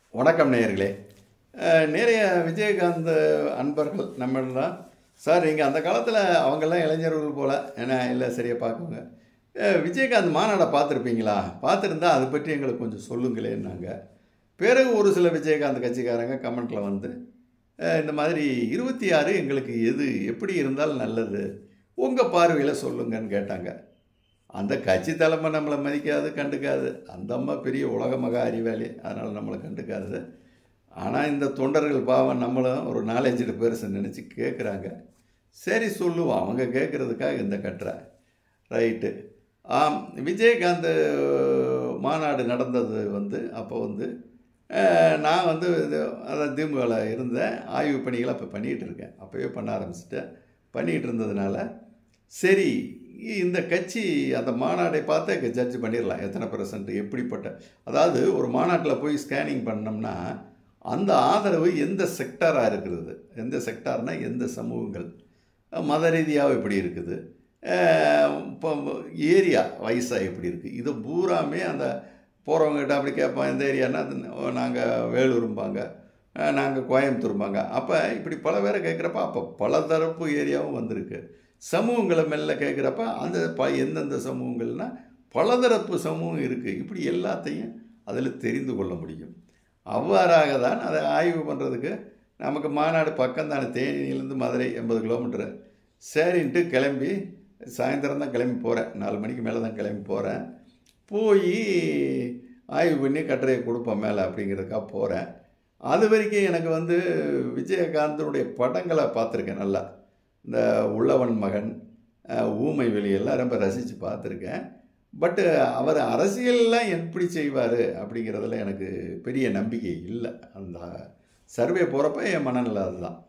வணக்கம் நேயர்களே. நிறைய விஜயகாந்த் அன்பர்கள் நம்மளாம் சார் நீங்கள் அந்த காலத்தில் அவங்கெல்லாம் இளைஞர்கள் போல் ஏன்னா இல்லை சரியாக பார்க்குங்க. விஜயகாந்த் மாநாடை பார்த்துருப்பீங்களா? பார்த்துருந்தா அதை பற்றி எங்களுக்கு கொஞ்சம் சொல்லுங்களேன்னாங்க. பிறகு ஒரு சில விஜயகாந்த் கட்சிக்காரங்க கமெண்ட்டில் வந்து இந்த மாதிரி 26 எங்களுக்கு எது எப்படி இருந்தால் நல்லது, உங்கள் பார்வையில் சொல்லுங்கன்னு கேட்டாங்க. அந்த கட்சி தலைமை நம்மளை மதிக்காது, கண்டுக்காது. அந்த அம்மா பெரிய உலக மகா அறிவாளி, அதனால் நம்மளை கண்டுக்காது. ஆனால் இந்த தொண்டர்கள் பாவம் நம்மளும் ஒரு 4-5 பேர்ஸை நினச்சி கேட்குறாங்க. சரி சொல்லுவோம், அவங்க கேட்குறதுக்காக இந்த கட்டுற ரைட்டு. விஜயகாந்த் மாநாடு நடந்தது அப்போ நான் அதான் திமுகவில் இருந்தேன். ஆய்வு பணிகளை அப்போ பண்ணிகிட்டு இருக்கேன். அப்போவே பண்ண ஆரம்பிச்சிட்டேன். பண்ணிகிட்டு இருந்ததுனால சரி இந்த கட்சி அந்த மாநாடை பார்த்தே ஜட்ஜ் பண்ணிடலாம் எத்தனை % எப்படிப்பட்ட, அதாவது ஒரு மாநாட்டில் போய் ஸ்கேனிங் பண்ணோம்னா அந்த ஆதரவு எந்த செக்டாராக இருக்கிறது, எந்த செக்டார்னால் எந்த சமூகங்கள், மத ரீதியாக எப்படி இருக்குது, இப்போ ஏரியா வயசாக எப்படி இருக்குது, இது பூராமே அந்த போகிறவங்ககிட்ட அப்படி கேட்போம். எந்த ஏரியானா நாங்கள் வேலூரும்பாங்க, நாங்கள் கோயம்புத்தூர்பாங்க. அப்போ இப்படி பல பேரை கேட்குறப்ப அப்போ பல தரப்பு ஏரியாவும் வந்திருக்கு. சமூகங்களை மெல்ல கேட்குறப்ப அந்த எந்தெந்த சமூகங்கள்னால் பலதரப்பு சமூகம் இருக்குது. இப்படி எல்லாத்தையும் அதில் தெரிந்து கொள்ள முடியும். அவ்வாறாக தான் அதை ஆய்வு பண்ணுறதுக்கு நமக்கு மாநாடு பக்கம் தானே, தேனியிலேருந்து மதுரை 80 கிலோமீட்டரு. சரின்ட்டு கிளம்பி சாயந்தரம் தான் கிளம்பி போகிறேன், 4 மணிக்கு மேலே தான் கிளம்பி போகிறேன். போய் ஆய்வு பண்ணி கட்டுரையை கொடுப்போம் மேலே அப்படிங்கிறதுக்காக போகிறேன். அது வரைக்கும் எனக்கு விஜயகாந்தனுடைய படங்களை பார்த்துருக்கேன் நல்லா. இந்த உள்ளவன் மகன், ஊமை வெளியெல்லாம் ரொம்ப ரசித்து பார்த்துருக்கேன். பட்டு அவர் அரசியல்லாம் எப்படி செய்வார் அப்படிங்கிறதுல எனக்கு பெரிய நம்பிக்கை இல்லை. அந்த சர்வே போகிறப்ப என் மனநிலை அதுதான்.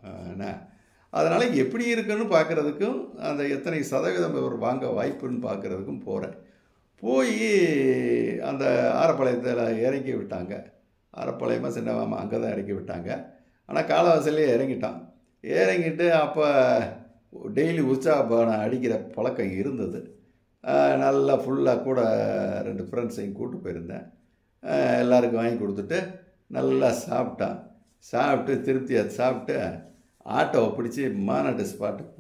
அதனால் எப்படி இருக்குன்னு பார்க்குறதுக்கும் அந்த எத்தனை சதவீதம் இவர் வாங்க வாய்ப்புன்னு பார்க்குறதுக்கும் போகிறேன். போய் அந்த ஆரப்பாளையத்தில் இறக்கி விட்டாங்க. ஆரப்பாளையமாக சின்னவாமா அங்கே தான் இறக்கி விட்டாங்க. ஆனால் காலவாசல்லே இறங்கிட்டான். இறங்கிட்டு அப்போ டெய்லி உற்சாகபானம் அடிக்கிற பழக்கம் இருந்தது. நல்லா ஃபுல்லாக கூட 2 ஃப்ரெண்ட்ஸையும் கூப்பிட்டு போயிருந்தேன். எல்லாருக்கும் வாங்கி கொடுத்துட்டு நல்லா சாப்பிட்டான். சாப்பிட்டு திருப்தியாக சாப்பிட்டு ஆட்டோவை பிடிச்சி மாநாட்டு ஸ்பாட்டுக்கு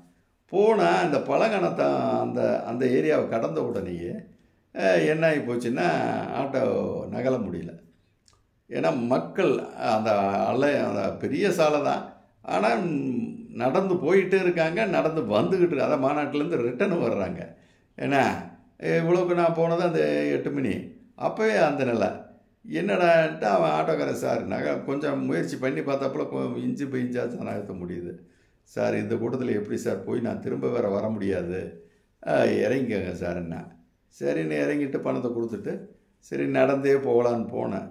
போனால் அந்த பழங்கணத்தை அந்த அந்த ஏரியாவை கடந்த உடனேயே என்ன ஆகி போச்சுன்னா ஆட்டோ நகல முடியல. ஏன்னா மக்கள் அந்த அந்த பெரிய சாலை தான், ஆனால் நடந்து போயிட்டே இருக்காங்க, நடந்து வந்துக்கிட்டு இருக்கு. அதான் மாநாட்டிலேருந்து ரிட்டர்னு வர்றாங்க. ஏன்னா இவ்வளோக்கு நான் போனது அந்த 8 மணி, அப்போவே அந்த நிலை. என்னடான்ட்டு அவன் ஆட்டோக்காரன், சார் கொஞ்சம் முயற்சி பண்ணி பார்த்தப்பல இன்ச்சு பை இன்ச்சாச்சும் நகர்த்த முடியுது சார், இந்த கூட்டத்தில் எப்படி சார் போய் நான் திரும்ப வேறு வர முடியாது, இறங்கிக்கங்க சார் என்ன. சரின்னு இறங்கிட்டு பணத்தை கொடுத்துட்டு சரி நடந்தே போகலான்னு போனேன்.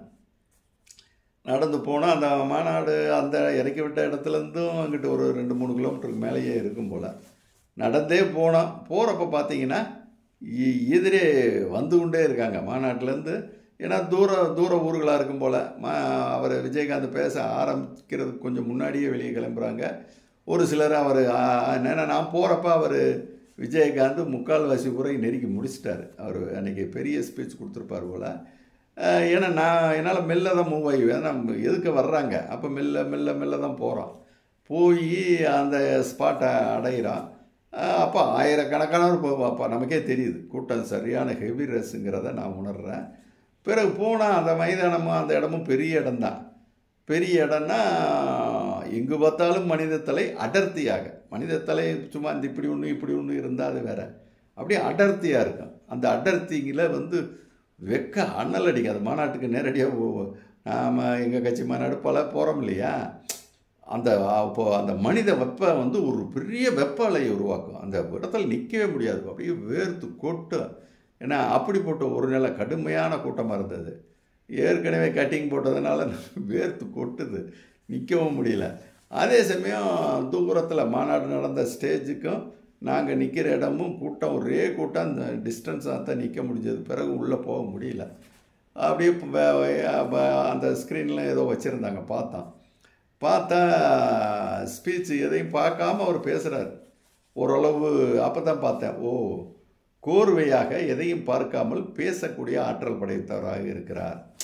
நடந்து போனால் அந்த மாநாடு அந்த இறக்கி விட்ட இடத்துலேருந்தும் அங்கிட்டு ஒரு 2-3 கிலோமீட்டருக்கு மேலேயே இருக்கும் போல். நடந்தே போகிறப்ப பார்த்தீங்கன்னா எதிரே வந்து கொண்டே இருக்காங்க மாநாட்டிலேருந்து. ஏன்னா தூர ஊர்களாக இருக்கும் போல். அவர் விஜயகாந்த் பேச ஆரம்பிக்கிறதுக்கு கொஞ்சம் முன்னாடியே வெளியே கிளம்புறாங்க. ஒரு சிலர் அவர் என்னென்னா நான் போகிறப்ப அவர் விஜயகாந்த் முக்கால்வாசி உரை நெருக்கி முடிச்சிட்டார். அவர் அன்றைக்கி பெரிய ஸ்பீச் கொடுத்துருப்பார் போல். ஏன்னா என்னால் மெல்ல தான் மூவ் ஆகி, ஏன்னா எதுக்கு வர்றாங்க, அப்போ மெல்ல தான் போகிறோம். போய் அந்த ஸ்பாட்டை அடைகிறான். அப்போ ஆயிரக்கணக்கானவர் போவோம். அப்போ நமக்கே தெரியுது கூட்டம் சரியான ஹெவி ரஷ்ங்கிறத நான் உணர்கிறேன். பிறகு போனால் அந்த மைதானமும் அந்த இடமும் பெரிய இடம்தான். பெரிய இடம்னா எங்கு பார்த்தாலும் மனித தலை அடர்த்தியாக, மனித தலை சும்மா இந்த இப்படி ஒன்று இருந்தால் அது வேறு, அப்படியே அடர்த்தியாக இருக்கும். அந்த அடர்த்தியில் வெக்க அண்ணல் அடிக்கும். அது மாநாட்டுக்கு நேரடியாக நாம் எங்கள் கட்சி மாநாடு பல போகிறோம் இல்லையா, இப்போது அந்த மனித வெப்பம் ஒரு பெரிய வெப்ப அலையை உருவாக்கும். அந்த இடத்துல நிற்கவே முடியாது, அப்படியே வேர்த்து கொட்டும். ஏன்னா அப்படிப்பட்ட ஒரு நிலை கடுமையான கூட்டமாக இருந்தது. ஏற்கனவே கட்டிங் போட்டதுனால வேர்த்து கொட்டுது, நிற்கவும் முடியல. அதே சமயம் தூரத்தில் மாநாடு நடந்த ஸ்டேஜுக்கும் நாங்கள் நிற்கிற இடமும் கூட்டம், ஒரே கூட்டம். அந்த டிஸ்டன்ஸாக தான் நிற்க முடிஞ்சது. பிறகு உள்ளே போக முடியல. அப்படியே அந்த ஸ்க்ரீனில் ஏதோ வச்சுருந்தாங்க, பார்த்தா ஸ்பீச் எதையும் பார்க்காம அவர் பேசுகிறார் ஓரளவு. அப்போ தான் பார்த்தேன், ஓ கோர்வையாக எதையும் பார்க்காமல் பேசக்கூடிய ஆற்றல் படைத்தவராக இருக்கிறார்.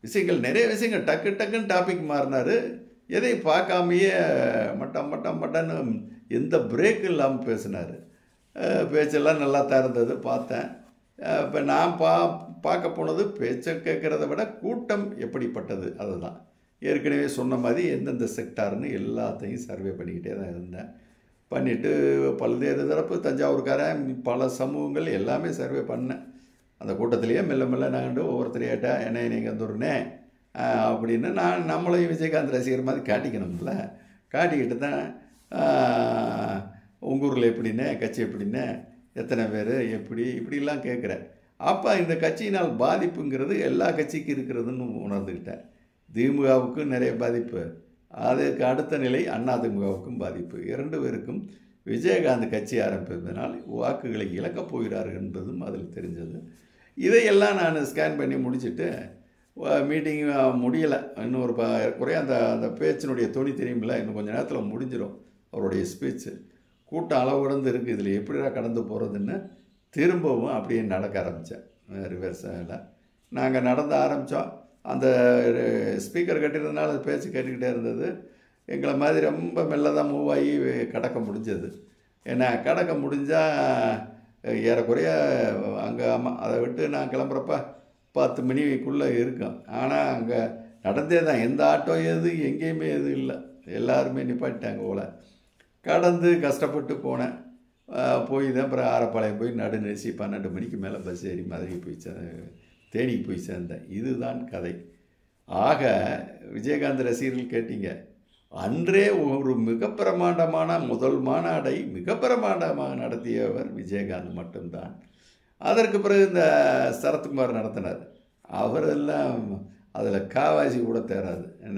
விஷயங்கள் நிறைய விஷயங்கள் டக்கு டக்குன்னு டாபிக் மாறினார். எதை பார்க்காமையே மட்டன்னு எந்த பிரேக் இல்லாமல் பேசினார். பேச்செல்லாம் நல்லா தான் இருந்தது, பார்த்தேன். இப்போ நான் பார்க்க போனது பேச்சை கேட்குறத விட கூட்டம் எப்படிப்பட்டது அதுதான். ஏற்கனவே சொன்ன மாதிரி எந்தெந்த செக்டார்னு எல்லாத்தையும் சர்வே பண்ணிக்கிட்டே தான் இருந்தேன். பண்ணிவிட்டு பல்வேறு தரப்பு தஞ்சாவூர்காரன் பல சமூகங்கள் எல்லாமே சர்வே பண்ணேன். அந்த கூட்டத்திலேயே மெல்ல மெல்ல நாங்கள் ஒவ்வொருத்தரையாட்டா என்ன நீங்கள் வந்துடுனே அப்படின்னு நம்மளையும் விஜயகாந்த் ரசிகர் மாதிரி காட்டிக்கணும்ல. காட்டிக்கிட்டு தான் உங்கள் ஊரில் எப்படின்னே, கட்சி எப்படின்னே, எத்தனை பேர், இப்படிலாம் கேட்குறேன். அப்போ இந்த கட்சியினால் பாதிப்புங்கிறது எல்லா கட்சிக்கும் இருக்கிறதுன்னு உணர்ந்துக்கிட்டேன். திமுகவுக்கு நிறைய பாதிப்பு, அதுக்கு அடுத்த நிலை அதிமுகவுக்கும் பாதிப்பு. 2 பேருக்கும் விஜயகாந்த் கட்சி ஆரம்பிப்பதனால் வாக்குகளை இழக்கப் போகிறார்கள் என்பதும் அதில் தெரிஞ்சது. இதையெல்லாம் நான் ஸ்கேன் பண்ணி முடிச்சுட்டு மீட்டிங் முடியலை. இன்னும் ஒரு குறைய அந்த பேச்சினுடைய துணி தெரியுமில்ல, இன்னும் கொஞ்சம் நேரத்தில் முடிஞ்சிடும் அவருடைய ஸ்பீச்சு. கூட்டம் அளவு கடந்து இருக்குது, இதில் எப்படிடா கடந்து போகிறதுன்னு திரும்பவும் அப்படியே நடக்க ஆரம்பித்தேன். ரிவர்ஸில் நாங்கள் நடந்து ஆரம்பித்தோம். அந்த ஸ்பீக்கர் கட்டியிருந்தனால அது பேச்சு கேட்டுக்கிட்டே இருந்தது. எங்களை மாதிரி ரொம்ப மெல்ல தான் மூவ் ஆகி கடக்க முடிஞ்சது. ஏன்னா கடக்க முடிஞ்சால் ஏறக்குறைய அங்கே அதை விட்டு நான் கிளம்புறப்ப 10 மணிக்குள்ளே இருக்கும். ஆனால் அங்கே நடந்தே தான், எந்த ஆட்டோ எங்கேயுமே இல்லை, எல்லாருமே நிப்பாட்டிட்டாங்க போல். கடந்து கஷ்டப்பட்டு போனேன். போய் தான் அப்புறம் ஆரப்பாளையம் போய் நடுநிசி 12 மணிக்கு மேலே பஸ் ஏறி மதுரைக்கு போய் தேனிக்கு போய் சேர்ந்தேன். இதுதான் கதை. ஆக விஜயகாந்த் ரசிகர்கள் கேட்டீங்க, அன்றே ஒரு மிக பிரமாண்டமான முதல் மாநாடை மிக பிரமாண்டமாக நடத்தியவர் விஜயகாந்த் மட்டும்தான். அதற்கு பிறகு இந்த சரத்குமார் நடத்தினார். அவரெல்லாம் அதில் காவாசி கூட தேராது, என்ன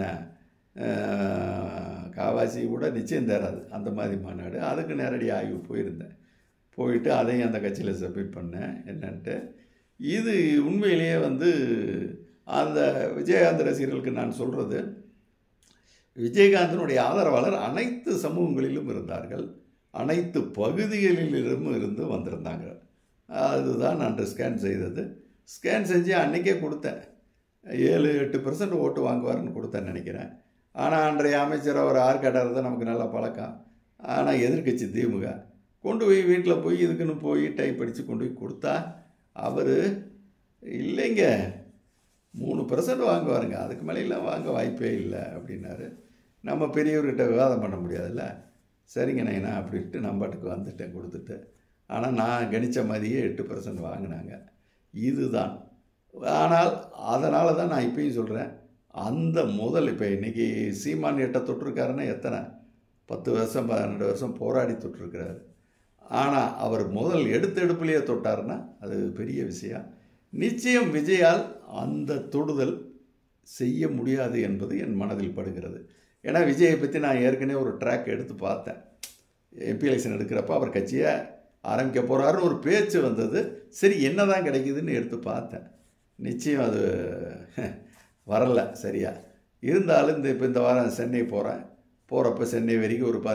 காவாசி கூட நிச்சயம் தேராது அந்த மாதிரி மாநாடு. அதுக்கு நேரடி ஆய்வு போயிருந்தேன். போயிட்டு அதையும் அந்த கட்சியில் சப்மிட் பண்ணேன் என்னன்ட்டு. இது உண்மையிலேயே அந்த விஜயகாந்த் ரசிகர்களுக்கு நான் சொல்கிறது, விஜயகாந்தினுடைய ஆதரவாளர் அனைத்து சமூகங்களிலும் இருந்தார்கள், அனைத்து பகுதிகளிலும் இருந்து வந்திருந்தாங்க. அதுதான் நான் ஸ்கேன் செய்தது. ஸ்கேன் செஞ்சு அன்றைக்கே கொடுத்தேன். 7-8% ஓட்டு வாங்குவார்னு கொடுத்தேன்னு நினைக்கிறேன். ஆனால் அன்றைய அமைச்சர் அவர் ஆர்காட்டார் தான் நமக்கு நல்லா பழக்கம். ஆனால் எதிர்கட்சி திமுக கொண்டு போய் வீட்டில் போய் இதுக்குன்னு போய் டைப் அடித்து கொண்டு போய் கொடுத்தா அவர் இல்லைங்க 3% வாங்குவாருங்க, அதுக்கு மேலேலாம் வாங்க வாய்ப்பே இல்லை அப்படின்னாரு. நம்ம பெரியவர்கிட்ட விவாதம் பண்ண முடியாதுல்ல. சரிங்க நைனா அப்படின்ட்டு நான் பாட்டுக்கு வந்துட்டேன் கொடுத்துட்டு. ஆனால் நான் கணித்த மாதிரியே 8% வாங்கினாங்க. இதுதான். ஆனால் அதனால தான் நான் இப்பயும் சொல்கிறேன், அந்த முதல் இப்போ இன்றைக்கி சீமான் 8 தொட்டிருக்காருன்னா எத்தனை 10 வருஷம் 12 வருஷம் போராடி தொட்டிருக்கிறாரு. ஆனால் அவர் முதல் எடுப்பிலேயே தொட்டார்னா அது பெரிய விஷயம். நிச்சயம் விஜயால் அந்த தொடுதல் செய்ய முடியாது என்பது என் மனதில் படுகிறது. ஏன்னா விஜயை பற்றி நான் ஏற்கனவே ஒரு ட்ராக் எடுத்து பார்த்தேன். எம்பி எலெக்ஷன் எடுக்கிறப்ப அவர் கட்சியை ஆரம்பிக்க போகிறாருன்னு ஒரு பேச்சு வந்தது. சரி என்ன தான் கிடைக்குதுன்னு எடுத்து பார்த்தேன். நிச்சயம் அது வரலை சரியா. இருந்தாலும் இந்த வாரம் சென்னை போகிறப்ப சென்னை வரைக்கும் ஒரு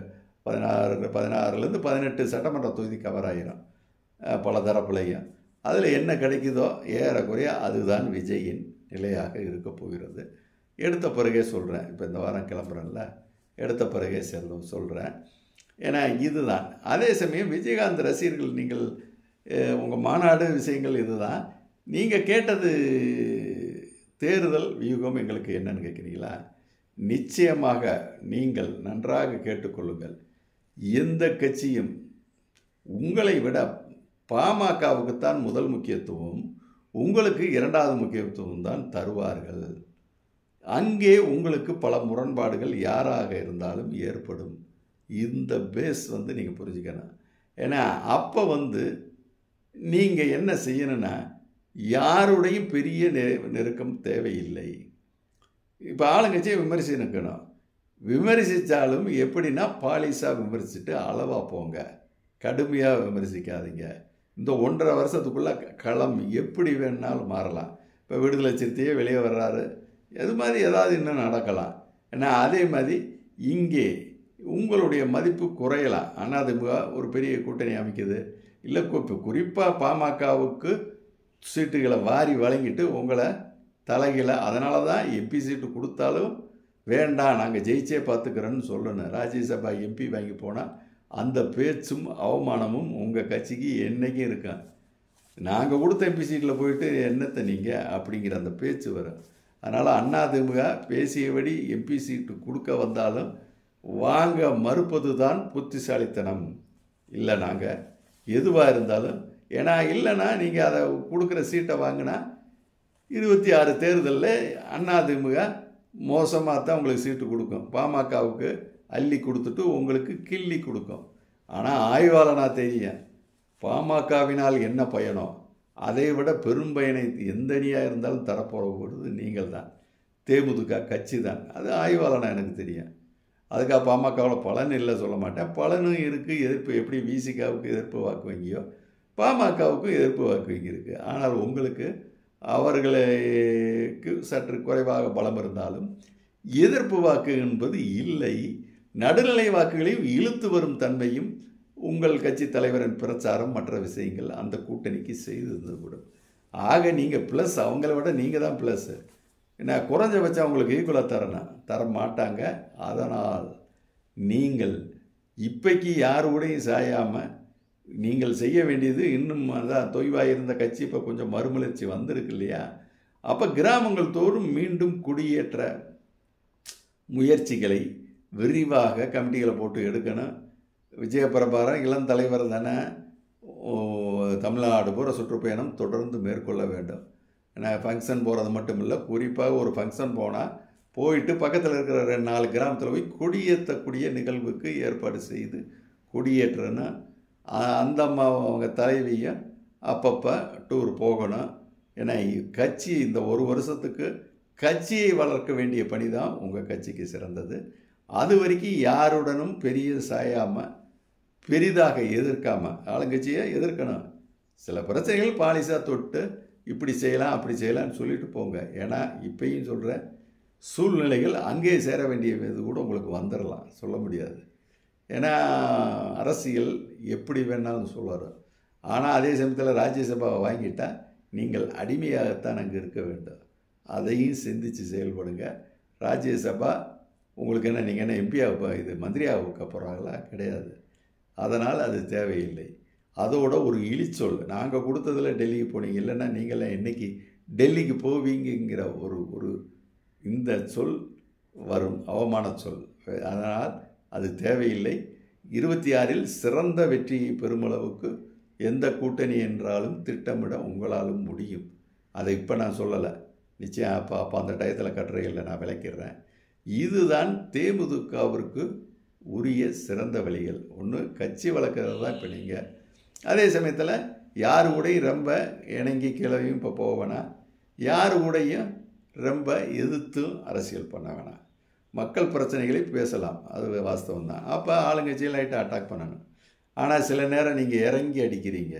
16 18 சட்டமன்ற தொகுதி கவர் ஆகிரும் பல தரப்புலையும். அதில் என்ன கிடைக்குதோ ஏறக்குறைய அதுதான் விஜயின் நிலையாக இருக்க போகிறது. எடுத்த பிறகே சொல்கிறேன். இப்போ இந்த வாரம் கிளம்புறேன்ல, எடுத்த பிறகே சொல்கிறேன். ஏன்னா இதுதான். அதே சமயம் விஜயகாந்த் ரசிகர்கள் நீங்கள் உங்கள் மாநாடு விஷயங்கள் இதுதான். நீங்கள் கேட்டது தேர்தல் வியூகம் எங்களுக்கு என்னன்னு கேட்குறீங்களா? நிச்சயமாக நீங்கள் நன்றாக கேட்டுக்கொள்ளுங்கள். எந்த கட்சியும் உங்களை விட பாமகவுக்குத்தான் முதல் முக்கியத்துவம், உங்களுக்கு 2வது முக்கியத்துவம் தான் தருவார்கள். அங்கே உங்களுக்கு பல முரண்பாடுகள் யாராக இருந்தாலும் ஏற்படும். இந்த பேஸ் நீங்கள் புரிஞ்சுக்கணும். ஏன்னா அப்போ நீங்கள் என்ன செய்யணும்னா, யாருடையும் பெரிய நெருக்கம் தேவையில்லை. இப்போ ஆளுங்கட்சியை விமர்சிக்கணும். விமர்சித்தாலும் எப்படின்னா பாலிஷாக விமர்சிச்சுட்டு அளவாக போங்க, கடுமையாக விமர்சிக்காதீங்க. இந்த 1.5 வருஷத்துக்குள்ளே களம் எப்படி வேணுனாலும் மாறலாம். இப்போ விடுதலை சிறுத்தையே வெளியே வர்றாரு, அது மாதிரி ஏதாவது இன்னும் நடக்கலாம். ஏன்னா அதே மாதிரி இங்கே உங்களுடைய மதிப்பு குறையலாம். அதிமுக ஒரு பெரிய கூட்டணி அமைக்குது, இல்லை இப்போ குறிப்பாக பாமகவுக்கு சீட்டுகளை வாரி வழங்கிட்டு உங்களை தலைகீழ. அதனால தான் எம்பி சீட்டு கொடுத்தாலும் வேண்டாம், நாங்கள் ஜெயிச்சே பார்த்துக்கிறோன்னு சொல்லணும். ராஜ்யசபா எம்பி வாங்கி போனால் அந்த பேச்சும் அவமானமும் உங்கள் கட்சிக்கு என்றைக்கும் இருக்கும். நாங்கள் கொடுத்த எம்பி சீட்டில் போயிட்டு என்னத்தை நீங்கள் அப்படிங்கிற அந்த பேச்சு வரும். அதனால் அதிமுக பேசியபடி எம்பி சீட்டு கொடுக்க வந்தாலும் வாங்க மறுப்பது தான் புத்திசாலித்தனம். இல்லை, நாங்கள் எதுவாக இருந்தாலும், ஏன்னா இல்லைன்னா நீங்கள் அதை கொடுக்குற சீட்டை வாங்கினா 26 தேர்தலில் அதிமுக மோசமாக தான் உங்களுக்கு சீட்டு கொடுக்கும். பாமகவுக்கு அள்ளி கொடுத்துட்டு உங்களுக்கு கிள்ளி கொடுக்கும். ஆனால் ஆய்வாளனாக தெரியும், பாமகவினால் என்ன பயனோ அதை விட பெரும் பயனை எந்த அணியாக இருந்தாலும் தரப்போகிறது நீங்கள் தான், தேமுதிக கட்சி தான். அது ஆய்வாளனாக எனக்கு தெரியும். அதுக்காக பாமகவில் பலன் இல்லை சொல்ல மாட்டேன், பலனும் இருக்குது. எதிர்ப்பு எப்படி விசிகாவுக்கு எதிர்ப்பு வாக்கு வங்கியோ பாமகவுக்கும் எதிர்ப்பு வாக்கு வங்கி இருக்குது. ஆனால் உங்களுக்கு அவர்களுக்கு சற்று குறைவாக பலம் இருந்தாலும் எதிர்ப்பு வாக்கு என்பது இல்லை. நடுநிலை வாக்குகளையும் இழுத்து வரும் தன்மையும் உங்கள் கட்சி தலைவரின் பிரச்சாரம் மற்ற விஷயங்கள் அந்த கூட்டணிக்கு செய்து கூடும். ஆக நீங்கள் ப்ளஸ், அவங்கள விட நீங்கள் தான் ப்ளஸ்ஸு. ஏன்னா குறைஞ்சபட்சம் அவங்களுக்கு ஈக்குவலாக தர மாட்டாங்க. அதனால் நீங்கள் இப்பைக்கு யாரோடையும் சாயாமல் நீங்கள் செய்ய வேண்டியது, இன்னும் அதான் தொய்வாக இருந்த கட்சி இப்போ கொஞ்சம் மறுமலர்ச்சி வந்திருக்கு இல்லையா, அப்போ கிராமங்கள் தோறும் மீண்டும் குடியேற்ற முயற்சிகளை விரிவாக கமிட்டிகளை போட்டு எடுக்கணும். விஜயபிரபாரம் இளம் தலைவர் தானே, தமிழ்நாடு பூரா சுற்றுப்பயணம் தொடர்ந்து மேற்கொள்ள வேண்டும். ஏன்னா ஃபங்க்ஷன் போகிறது மட்டும் இல்லை, குறிப்பாக ஒரு ஃபங்க்ஷன் போனால் போயிட்டு பக்கத்தில் இருக்கிற 2-4 கிராமத்தில் போய் கொடியேற்றக்கூடிய நிகழ்வுக்கு ஏற்பாடு செய்து கொடியேற்றன்னு அந்த அவங்க தலைவியும் அப்பப்போ டூர் போகணும். ஏன்னா கட்சி இந்த ஒரு வருஷத்துக்கு கட்சியை வளர்க்க வேண்டிய பணி தான் உங்கள் கட்சிக்கு சிறந்தது. அது வரைக்கும் யாருடனும் பெரிய சாயாமல் பெரிதாக எதிர்க்காமல் ஆளுங்கட்சியை எதிர்க்கணும். சில பிரச்சனைகள் பாலிசாக தொட்டு இப்படி செய்யலாம் அப்படி செய்யலாம்னு சொல்லிட்டு போங்க. ஏன்னா இப்பயும் சொல்கிற சூழ்நிலைகள் அங்கே சேர வேண்டிய இது கூட உங்களுக்கு வந்துடலாம், சொல்ல முடியாது. ஏன்னா அரசியல் எப்படி வேணாலும் சொல்லுவார். ஆனால் அதே சமயத்தில் ராஜ்யசபாவை வாங்கிட்டால் நீங்கள் அடிமையாகத்தான் அங்கே இருக்க வேண்டும். அதையும் சிந்தித்து செயல்படுங்க. ராஜ்யசபா உங்களுக்கு என்ன, நீங்கள் என்ன எம்பியாக இது மந்திரியாக வைக்க போகிறாங்களா? கிடையாது. அதனால் அது தேவையில்லை. அதோட ஒரு இழிச்சொல், நாங்கள் கொடுத்ததில் டெல்லிக்கு போனீங்க, இல்லைன்னா நீங்களாம் என்றைக்கு டெல்லிக்கு போவீங்கிற ஒரு இந்த சொல் வரும், அவமான சொல். அதனால் அது தேவையில்லை. 26இல் சிறந்த வெற்றியை பெருமளவுக்கு எந்த கூட்டணி என்றாலும் திட்டமிட உங்களாலும் முடியும். அதை இப்போ நான் சொல்லலை, நிச்சயம் அப்போ அந்த டயத்தில் கட்டுரைகளில் நான் விளக்கிடுறேன். இதுதான் தேமுதிகவிற்கு உரிய சிறந்த வழிகள். ஒன்று கட்சி வளர்க்குறது தான் இப்போ நீங்கள். அதே சமயத்தில் யார் கூடையும் ரொம்ப இணங்கி கிளவியும் இப்போ போக வேணாம், யார் கூடையும் ரொம்ப எதிர்த்தும் அரசியல் பண்ண வேணாம். மக்கள் பிரச்சனைகளை பேசலாம், அது வாஸ்தவம் தான். அப்போ ஆளுங்கட்சியை லைட்டாக அட்டாக் பண்ணணும். ஆனால் சில நேரம் நீங்கள் இறங்கி அடிக்கிறீங்க.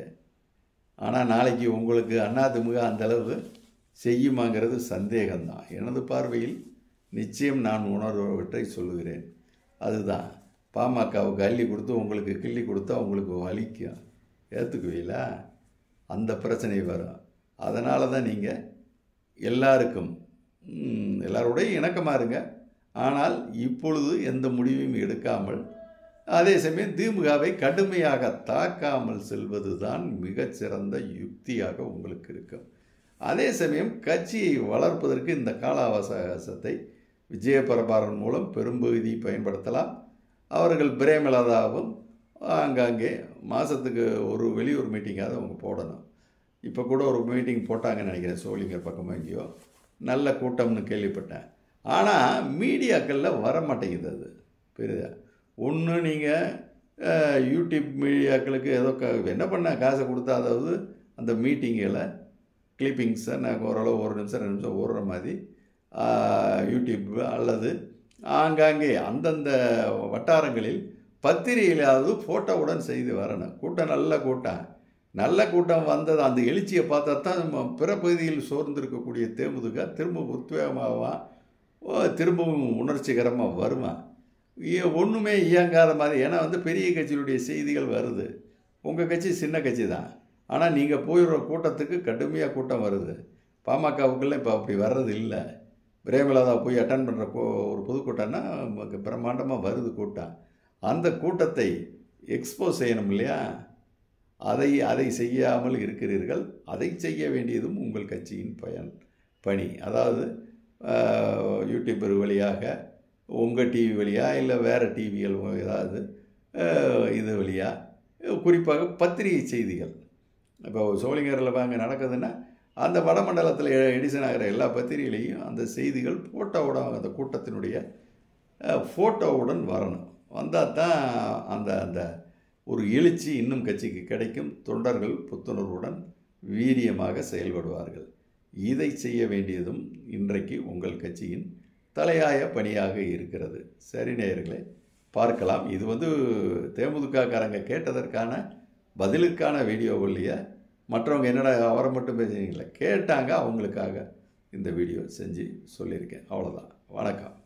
ஆனால் நாளைக்கு உங்களுக்கு அதிமுக அந்தளவு செய்யுமாங்கிறது சந்தேகம்தான். எனது பார்வையில் நிச்சயம் நான் உணர்வற்றை சொல்லுகிறேன். அதுதான் பாமகவுக்கு அள்ளி கொடுத்து உங்களுக்கு கிள்ளி கொடுத்தா உங்களுக்கு வலிக்கும், ஏற்றுக்குவீங்களா? அந்த பிரச்சனை வரும். அதனால தான் நீங்கள் எல்லாருக்கும் எல்லாரோடையும் இணக்கமாக இருங்க. ஆனால் இப்பொழுது எந்த முடிவையும் எடுக்காமல், அதே சமயம் திமுகவை கடுமையாக தாக்காமல் செல்வது தான் மிகச்சிறந்த யுக்தியாக உங்களுக்கு இருக்கும். அதே சமயம் கட்சியை வளர்ப்பதற்கு இந்த கால அவகாசத்தை விஜயபிரபாரன் மூலம் பெரும்பகுதி பயன்படுத்தலாம். அவர்கள் பிரேமலதாவும் ஆங்காங்கே மாதத்துக்கு ஒரு வெளியூர் மீட்டிங்காவது அவங்க போடணும். இப்போ கூட ஒரு மீட்டிங் போட்டாங்கன்னு நினைக்கிறேன், சோழிங்கர் பக்கமாக எங்கேயோ, நல்ல கூட்டம்னு கேள்விப்பட்டேன். ஆனால் மீடியாக்களில் வர மாட்டேங்குது. அது பெரிய ஒன்று நீங்கள் யூடியூப் மீடியாக்களுக்கு ஏதோ என்ன பண்ண காசை கொடுத்தா, அதாவது அந்த மீட்டிங்கில் கிளிப்பிங்ஸை நான் ஓரளவு 1 நிமிஷம் 2 நிமிஷம் ஓடுற மாதிரி யூடியூப் அல்லது ஆங்காங்கே அந்தந்த வட்டாரங்களில் பத்திரிகையிலாவது ஃபோட்டோவுடன் செய்து வரணும். கூட்டம் நல்ல கூட்டம் வந்தது. அந்த எழுச்சியை பார்த்தா தான் நம்ம பிற பகுதியில் சோர்ந்திருக்கக்கூடிய தேமுதிக திரும்ப உத்வேகமாக திரும்பவும் உணர்ச்சிகரமாக வருமா? ஒன்றுமே இயங்காத மாதிரி. ஏன்னா பெரிய கட்சியினுடைய செய்திகள் வருது. உங்கள் கட்சி சின்ன கட்சி தான், ஆனால் நீங்கள் போயிடுற கூட்டத்துக்கு கடுமையாக கூட்டம் வருது. பாமகவுக்குள்ள இப்போ அப்படி வர்றது இல்லை. பிரேமலதா போய் அட்டன் பண்ணுற ஒரு பொதுக்கூட்டம்னா பிரம்மாண்டமாக வருது கூட்டம். அந்த கூட்டத்தை எக்ஸ்போஸ் செய்யணும் இல்லையா? அதை செய்யாமல் இருக்கிறீர்கள். அதை செய்ய வேண்டியதும் உங்கள் கட்சியின் பணி. அதாவது யூடியூபர் வழியாக, உங்கள் டிவி வழியாக, இல்லை வேறு டிவிகள் ஏதாவது இது வழியாக, குறிப்பாக பத்திரிகை செய்திகள். இப்போ சோளிங்கரில் அங்கே நடக்குதுன்னா அந்த வடமண்டலத்தில் எடிசன் ஆகிற எல்லா பத்திரிகையிலையும் அந்த செய்திகள் ஃபோட்டோவுடன், அந்த கூட்டத்தினுடைய ஃபோட்டோவுடன் வரணும். வந்தால் தான் அந்த ஒரு எழுச்சி இன்னும் கட்சிக்கு கிடைக்கும். தொண்டர்கள் புத்துணர்வுடன் வீரியமாக செயல்படுவார்கள். இதை செய்ய வேண்டியதும் இன்றைக்கு உங்கள் கட்சியின் தலையாய பணியாக இருக்கிறது. சரி நேயர்களே, பார்க்கலாம். இது தேமுதிகக்காரங்க கேட்டதற்கான பதிலுக்கான வீடியோ இல்லையா? மற்றவங்க என்னடா அவரை மட்டும் பேசுறீங்களா கேட்டாங்க, அவங்களுக்காக இந்த வீடியோ செஞ்சு சொல்லியிருக்கேன். அவ்வளோதான். வணக்கம்.